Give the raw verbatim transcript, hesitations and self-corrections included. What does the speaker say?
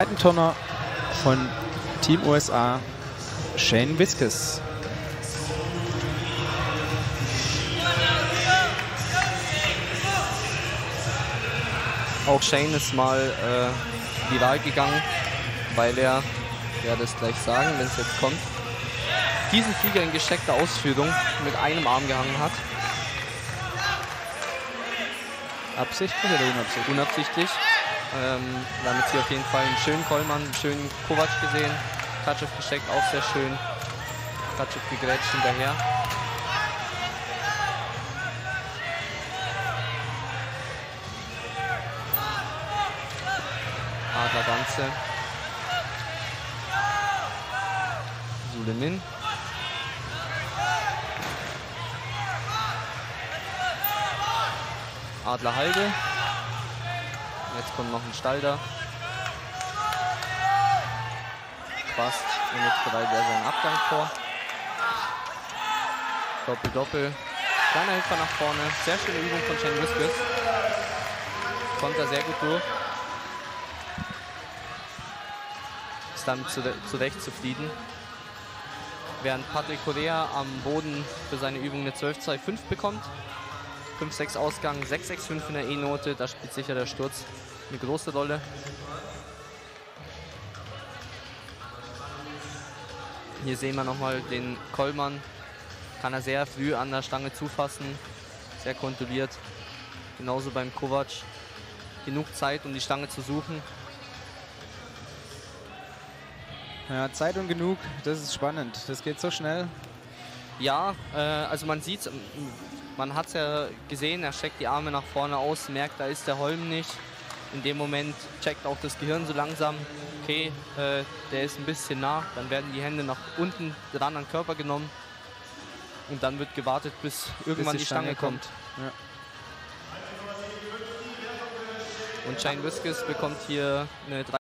Bodenturner von Team U S A, Shane Viscus. Auch Shane ist mal äh, viral gegangen, weil er, ich werde es gleich sagen, wenn es jetzt kommt, diesen Flieger in gesteckter Ausführung mit einem Arm gehangen hat. Absichtlich oder unabsichtlich? Unabsichtlich. Ähm, damit hier auf jeden Fall einen schönen Kollmann, einen schönen Kovac gesehen. Tkatschew gesteckt, auch sehr schön. Tkatschew gegrätscht hinterher. Adler Ganze. Sulemin. Adler Halde. Jetzt kommt noch ein Stalder. Fast. Und jetzt bereitet er seinen Abgang vor. Doppel, Doppel. Kleiner Hilfer nach vorne. Sehr schöne Übung von Shane Viscus. Kommt er sehr gut durch. Ist damit zurecht zufrieden. Während Patrick Correa am Boden für seine Übung eine zwölf zwei fünf bekommt. fünf sechs Ausgang, sechs sechs fünf in der E-Note. Da spielt sicher der Sturz eine große Rolle. Hier sehen wir nochmal den Kollmann. Kann er sehr früh an der Stange zufassen. Sehr kontrolliert. Genauso beim Kovac. Genug Zeit, um die Stange zu suchen. Ja, Zeit und genug, das ist spannend. Das geht so schnell. Ja, äh, also man sieht es, man hat es ja gesehen, er streckt die Arme nach vorne aus, merkt, da ist der Holm nicht. In dem Moment checkt auch das Gehirn so langsam, okay, äh, der ist ein bisschen nah. Dann werden die Hände nach unten dran an den Körper genommen. Und dann wird gewartet, bis irgendwann bis die, die Stange, Stange kommt. kommt. Ja. Und Shane Viscus bekommt hier eine